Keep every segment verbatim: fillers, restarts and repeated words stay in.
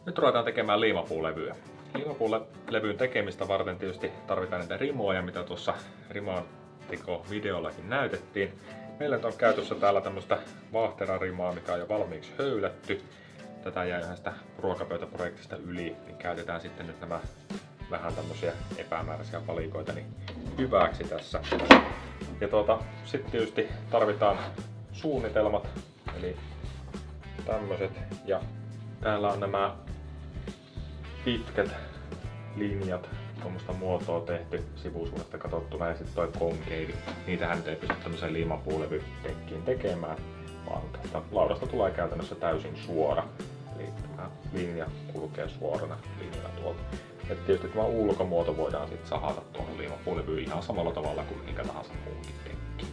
Nyt ruvetaan tekemään liimapuulevyä. Liimapuulevyn tekemistä varten tietysti tarvitaan niitä rimoja, mitä tuossa rimaanteko-videollakin näytettiin. Meillä on käytössä täällä tämmöistä vaahterarimaa, mikä on jo valmiiksi höylätty. Tätä jäi yhdestä ruokapöytäprojektista yli, niin käytetään sitten nyt nämä vähän tämmöisiä epämääräisiä palikoita niin hyväksi tässä. Ja tuota, sitten tietysti tarvitaan suunnitelmat, eli tämmöiset. Ja täällä on nämä pitkät linjat, tuommoista muotoa tehty sivusuunnasta katsottuna, ja sitten toi konkeivi. Niitähän nyt ei pysty tämmöiseen liimapuulevytekkiin tekemään, vaan tästä laudasta tulee käytännössä täysin suora. Eli tämä linja kulkee suorana linjana tuolta. Ja tietysti tämä ulkomuoto voidaan sitten sahata tuohon liimapuulevyyn ihan samalla tavalla kuin minkä tahansa muunkin tekki.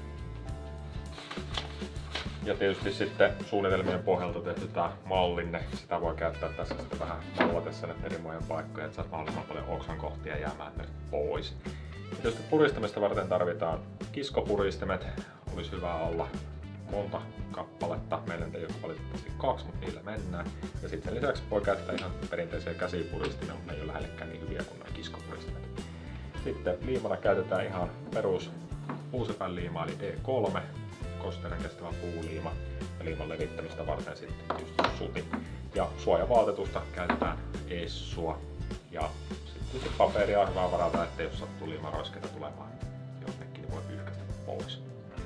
Ja tietysti sitten suunnitelmien pohjalta tehty tämä mallinne, sitä voi käyttää tässä sitten vähän mallatessa näiden rimojen paikkoja, että saat mahdollisimman paljon oksankohtia jäämään pois. Ja tietysti puristamista varten tarvitaan kiskopuristimet, olisi hyvä olla monta kappaletta. Meillä ei ole valitettavasti kaksi, mutta niillä mennään. Ja sitten sen lisäksi voi käyttää ihan perinteisiä käsipuristimia, mutta ne ei ole lähellekään niin hyviä kuin nämä kiskopuristimet. Sitten liimana käytetään ihan perus puusepän liima eli D kolme, kosteuden kestävä puuliima, ja liiman levittämistä varten sitten just suti. Ja suojavaatetusta käytetään essua, ja sitten paperia on hyvä varata, ettei jos sattuu liimaroiskeita tulemaan jonnekin, niin voi pyyhkäistä pois.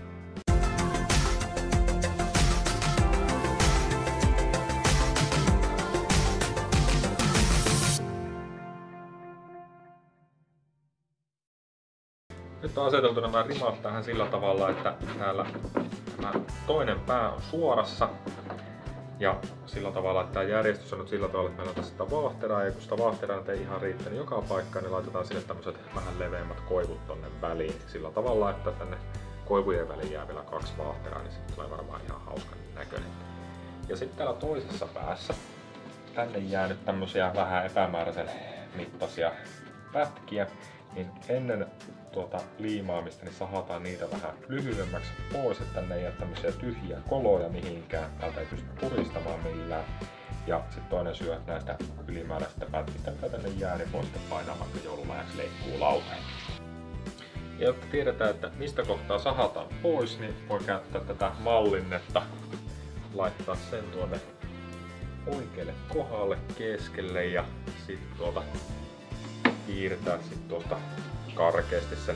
Nyt on aseteltu nämä rimat tähän sillä tavalla, että täällä tämä toinen pää on suorassa. Ja sillä tavalla, että tämä järjestys on nyt sillä tavalla, että meillä on tässä sitä vaahteraa, ja kun sitä vaahteraa ei ihan riittänyt joka paikkaan, niin laitetaan sinne tämmöiset vähän leveämmät koivut tonne väliin. Sillä tavalla, että tänne koivujen väliin jää vielä kaksi vaahteraa, niin sitten tulee varmaan ihan hauskan näköinen. Ja sitten täällä toisessa päässä tänne jää nyt tämmösiä vähän epämääräisen mittaisia pätkiä. Niin ennen tuota liimaamista niin sahataan niitä vähän lyhyemmäksi pois, että tänne ei jää tämmöisiä tyhjiä koloja mihinkään. Täältä ei pysty puristamaan millään. Ja sitten toinen syy näistä ylimääräisistä pätkistä, mitä tänne jää, niin voi sitten painaa vaikka joululahjaksi leikkuulauteen. Ja jotta tiedetään, että mistä kohtaa sahataan pois, niin voi käyttää tätä mallinnetta. Laittaa sen tuonne oikealle kohdalle keskelle ja sitten tuolta piirtää sit tuosta karkeasti sen.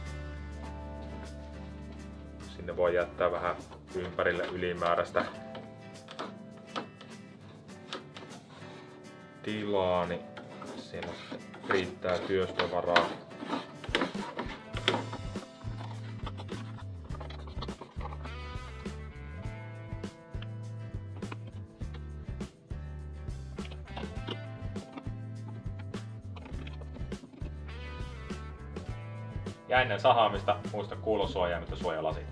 Sinne voi jättää vähän ympärille ylimääräistä tilaa, niin siellä riittää työstövaraa. Ja ennen sahaamista muista kuulosuojaimet ja suojalasit.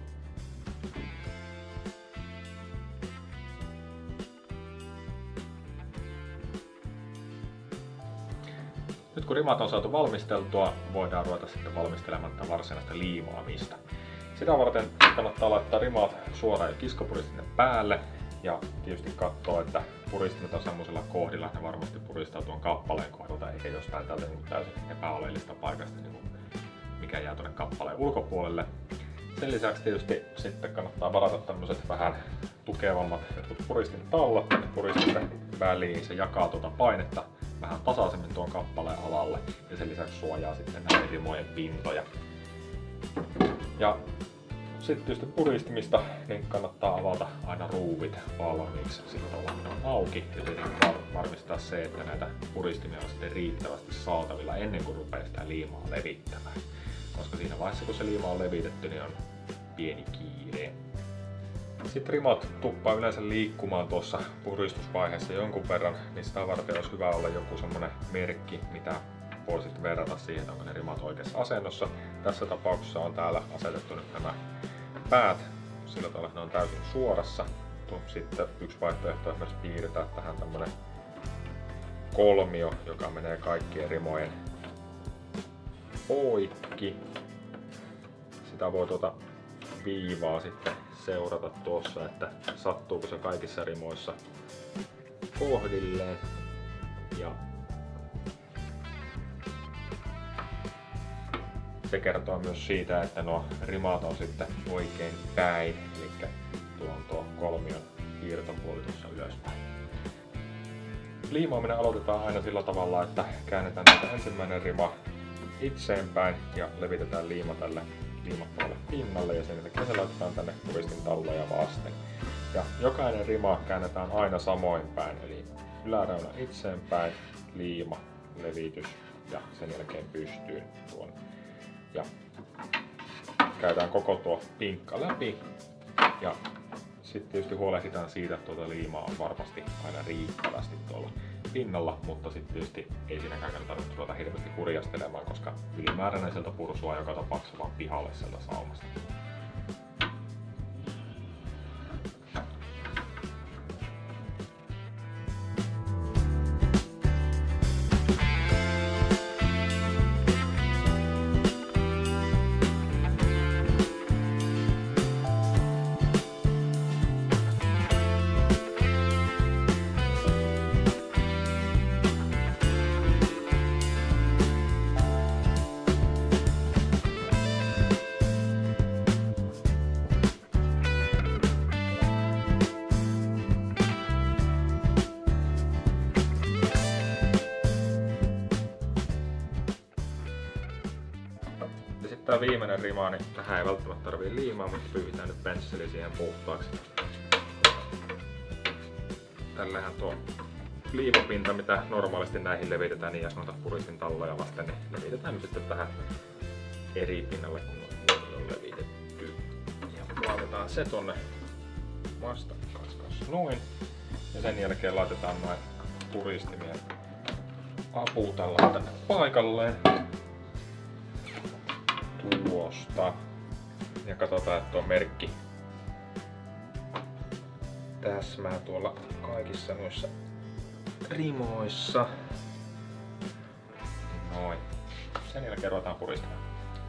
Nyt kun rimat on saatu valmisteltua, voidaan ruveta sitten valmistelemaan tätä varsinaista liimaamista. Sitä varten kannattaa laittaa rimat suoraan ja kiskopuristimen päälle. Ja tietysti katsoa, että puristimet on semmoisella kohdilla, että ne varmasti puristaa tuon kappaleen kohdalta, eikä jostain täältä niin täysin epäoleellista paikasta, niin mikä jää tuonne kappaleen ulkopuolelle. Sen lisäksi tietysti sitten kannattaa varata tämmöiset vähän tukevammat jotkut puristin tallat tänne puristin väliin. Se jakaa tuota painetta vähän tasaisemmin tuon kappaleen alalle ja sen lisäksi suojaa sitten näiden rimojen pintoja. Ja sitten tietysti puristimista niin kannattaa avata aina ruuvit valmiiksi, sillä tavalla ne on auki, ja tietenkin varmistaa se, että näitä puristimia on sitten riittävästi saatavilla ennen kuin rupeaa sitä liimaa levittämään. Koska siinä vaiheessa kun se liima on levitetty, niin on pieni kiire. Sitten rimat tuppaa yleensä liikkumaan tuossa puristusvaiheessa jonkun verran, niin sitä varten olisi hyvä olla joku semmonen merkki, mitä voisit verrata siihen, onko ne rimat oikeassa asennossa. Tässä tapauksessa on täällä asetettu nyt nämä päät sillä tavalla, että ne on täysin suorassa. Sitten yksi vaihtoehto on myös piirtää tähän tämmönen kolmio, joka menee kaikkien rimojen poikki. Sitä voi tuota viivaa sitten seurata tuossa, että sattuuko se kaikissa rimoissa kohdilleen. Ja se kertoo myös siitä, että nuo rimat on sitten oikein päin, eli tuo on tuo kolmion hiirtopuoli tuossa ylöspäin. Liimaaminen aloitetaan aina sillä tavalla, että käännetään tätä ensimmäinen rima itseenpäin ja levitetään liima tälle liimattavalle pinnalle ja sen jälkeen se laitetaan tänne puristin talloja vasten. Ja jokainen rima käännetään aina samoin päin, eli yläreuna itseenpäin, liima, levitys ja sen jälkeen pystyyn tuon. Ja käydään koko tuo pinkka läpi ja sitten tietysti huolehditaan siitä, että tuota liimaa on varmasti aina riittävästi tuolla pinnalla, mutta sitten tietysti ei siinäkään kannata ruveta hirveästi kurjastelemaan, koska ylimääräinen sieltä pursua joka tapauksessa vaan pihalle sieltä saumasta. Tää viimeinen rima, niin tähän ei välttämättä tarvii liimaa, mutta pyyhitään nyt pensseli siihen puhtaaksi. Tällähän tuo liimapinta, mitä normaalisti näihin levitetään, niin jos noita puristin talloja vasten, niin levitetään nyt sitten tähän eri pinnalle, kun on levitetty. Ja laitetaan se tonne vastakkain noin. Ja sen jälkeen laitetaan noin puristimien aputallat tänne paikalleen. Tuosta. Ja katsotaan, että tuo merkki täsmää tuolla kaikissa noissa rimoissa. Noin. Sen jälkeen ruvetaan puristamaan.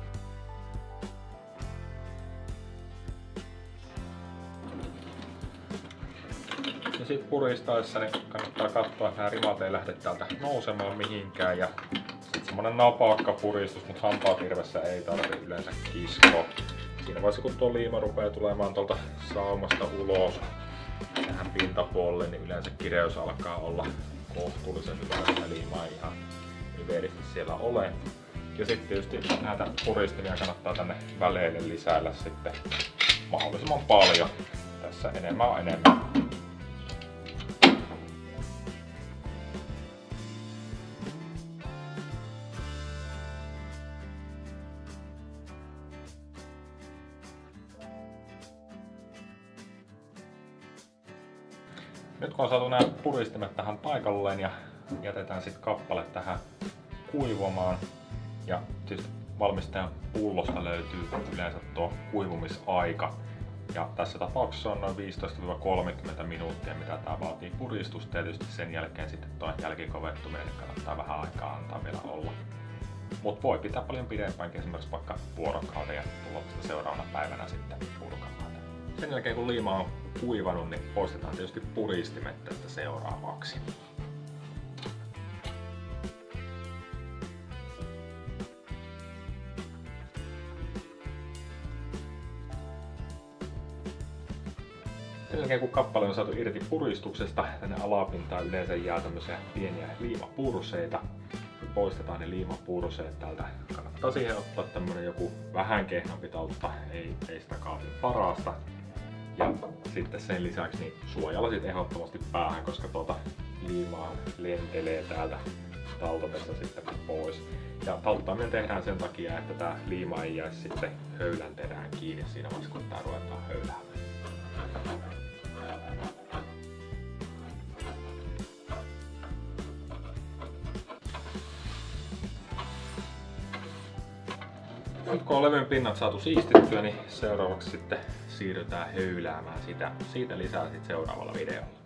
Ja sit puristaessa niin kannattaa katsoa, että nämä rimat ei lähde täältä nousemaan mihinkään. Ja sit semmonen napakka puristus, mutta hampaatirvessä ei tarvitse yleensä kiskoa. Siinä vaiheessa kun tuo liima rupeaa tulemaan tuolta saumasta ulos tähän pintapuolelle, niin yleensä kireys alkaa olla kohtuullisen hyvä, että liima ei ihan nivelisti siellä ole. Ja sitten tietysti näitä puristimia kannattaa tänne väleille lisäillä sitten mahdollisimman paljon. Tässä enemmän on enemmän. Nyt kun on saatu nämä puristimet tähän paikalleen ja jätetään sitten kappale tähän kuivumaan. Ja siis valmistajan pullosta löytyy yleensä tuo kuivumisaika. Ja tässä tapauksessa on noin viisitoista kolmekymmentä minuuttia, mitä tämä vaatii puristusta. Tietysti sen jälkeen sitten tuo jälkikovettuminen kannattaa vähän aikaa antaa vielä olla. Mutta voi pitää paljon pidempäänkin, esimerkiksi vaikka vuorokauden ja tulla seuraavana päivänä sitten purkamaan. Sen jälkeen kun liima on kuivanut, niin poistetaan tietysti puristimet tästä seuraavaksi. Sen jälkeen kun kappale on saatu irti puristuksesta, tänne alapintaan yleensä jää tämmöisiä pieniä liimapurseita. Kun poistetaan ne liimapurseet täältä, kannattaa siihen ottaa tämmönen joku vähän kehnompi taltta, ei, ei sitä kaapin parasta. Ja sitten sen lisäksi niin suojalasit ehdottomasti päähän, koska tuota liimaa lentelee täältä taltatessa sitten pois. Ja talttaaminen tehdään sen takia, että tää liima ei jää sitten höylän terään kiinni siinä vaiheessa, kun tää ruvetaan höyläämään. Nyt kun on levyn pinnat saatu siistittyä, niin seuraavaksi sitten siirrytään höyläämään sitä. Siitä lisää sitten seuraavalla videolla.